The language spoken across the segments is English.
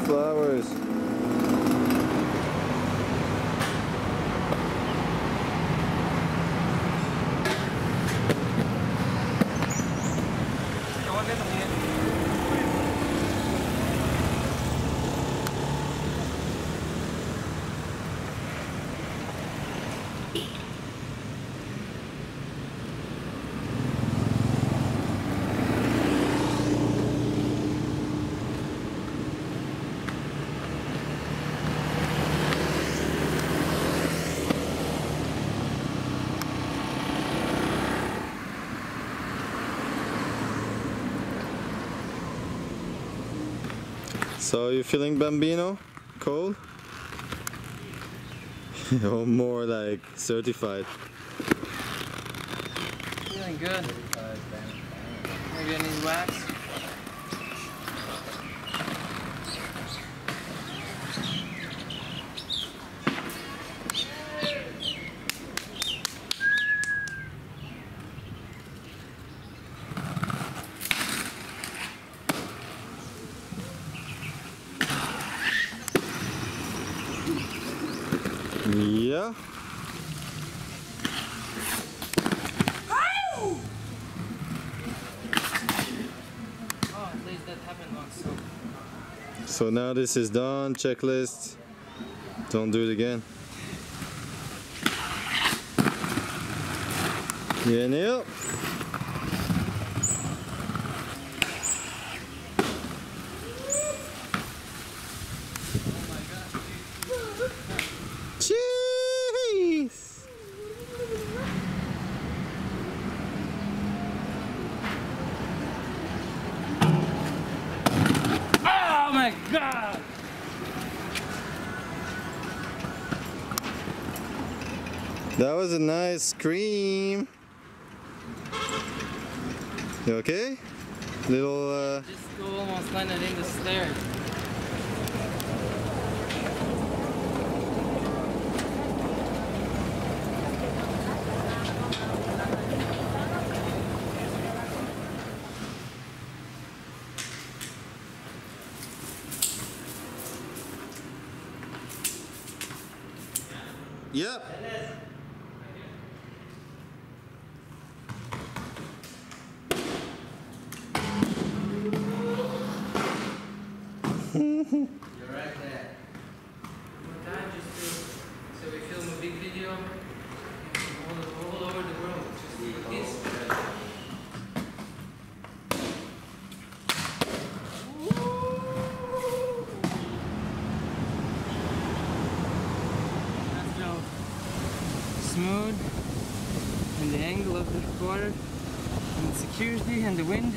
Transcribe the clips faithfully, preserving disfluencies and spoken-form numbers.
flowers. So you feeling Bambino? Cold? Or more like certified? Feeling good. Maybe I need wax. Yeah. Oh, at least that happened once. So now this is done, checklist. Don't do it again. Yeah, Neil. Jeez! Oh my God! That was a nice scream. You okay? Little uh... Just go almost landed in the stairs. Yep. You're right there. One time just to, so we film a big video all, all over the world. Just like this. That's how smooth and the angle of the water and the security and the wind.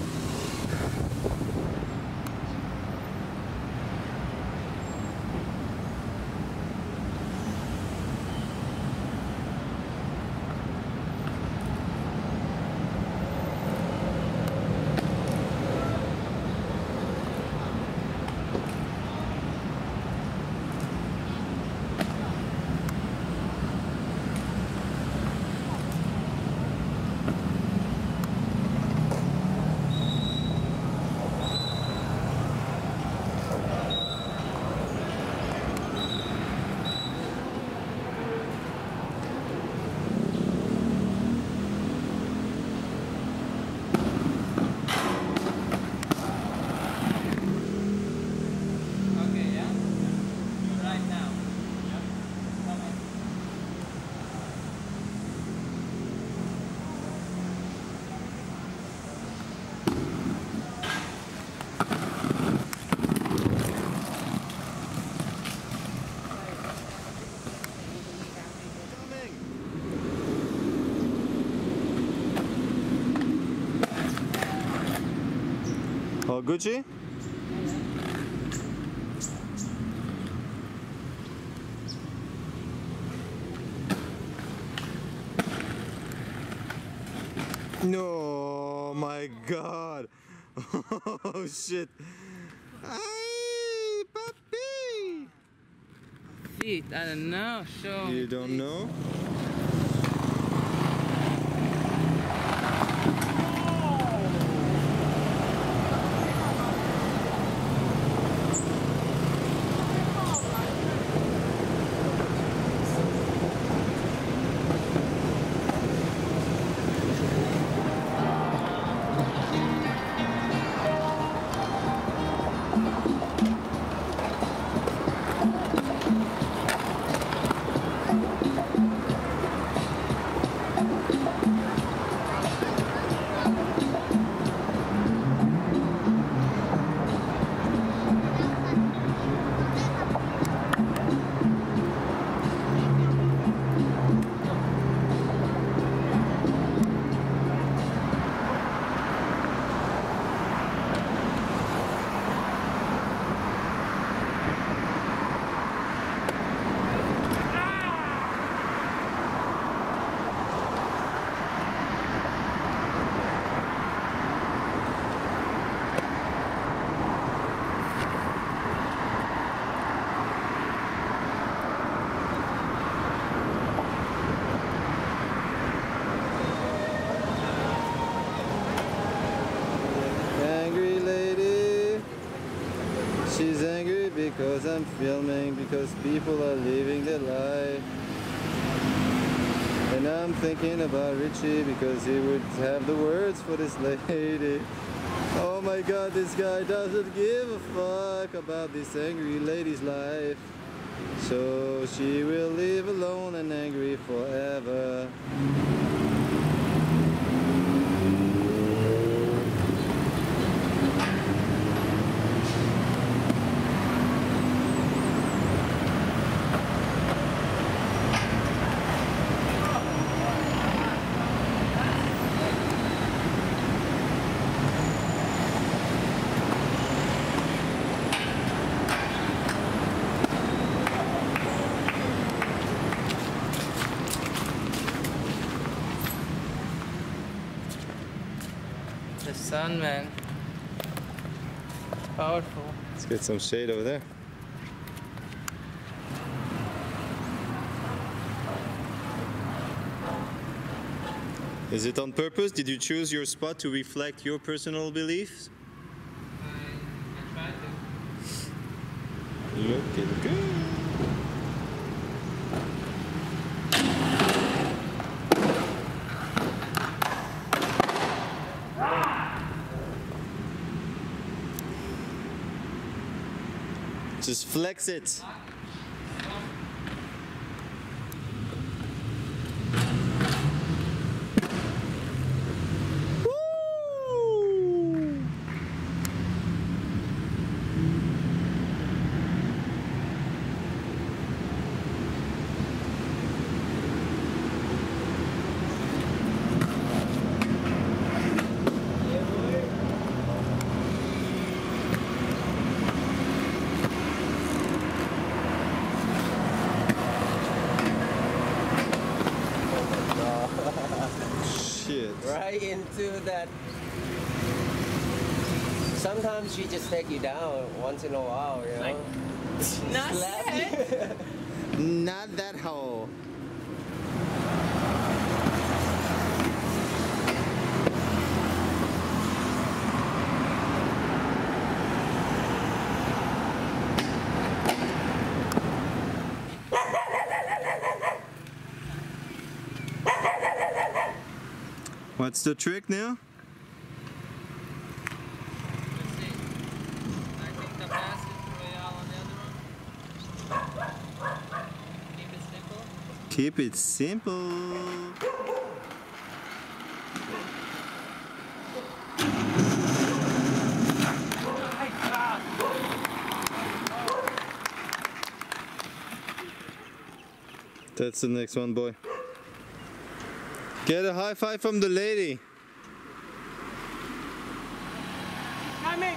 All Gucci? No, my God. Oh shit. Ay, papi. Feet, I don't know. Show You me, don't please. know? angry because I'm filming, because people are living their life. And I'm thinking about Richie because he would have the words for this lady. Oh my god, this guy doesn't give a fuck about this angry lady's life. So she will live alone and angry forever. The sun, man. Powerful. Let's get some shade over there. Is it on purpose? Did you choose your spot to reflect your personal beliefs? I, I tried to. Looking good. Just flex it. Right into that. Sometimes she just take you down once in a while, you know. Like, not Slap yet. you. Not that hole. What's the trick now? Let's see. I think the pass is royale on the other one. Keep it simple. Keep it simple. That's the next one, boy. Get a high five from the lady. Coming.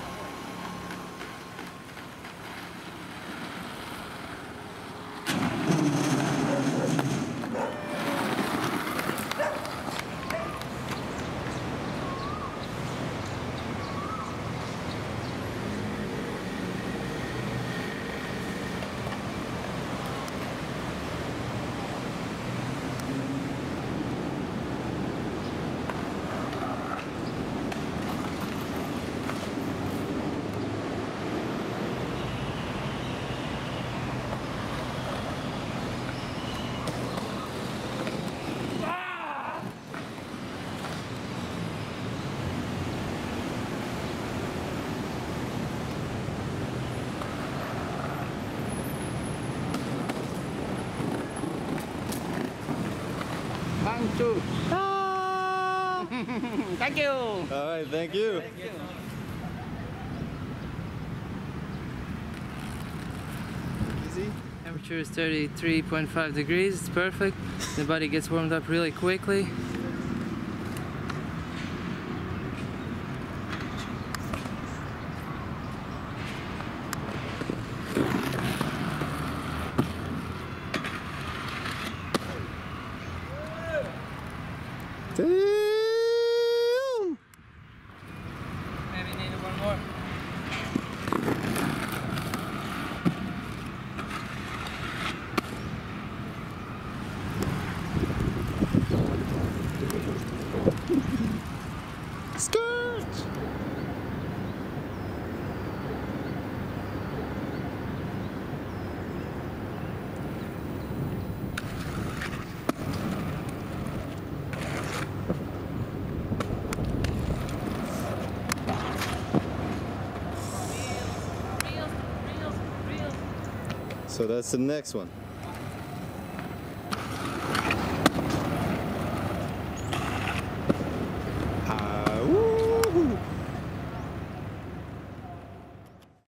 Two. Ah! Thank you. All right, thank you. Thank you. Easy. Temperature is thirty-three point five degrees. It's perfect. The body gets warmed up really quickly. Damn! Maybe need one more. So that's the next one.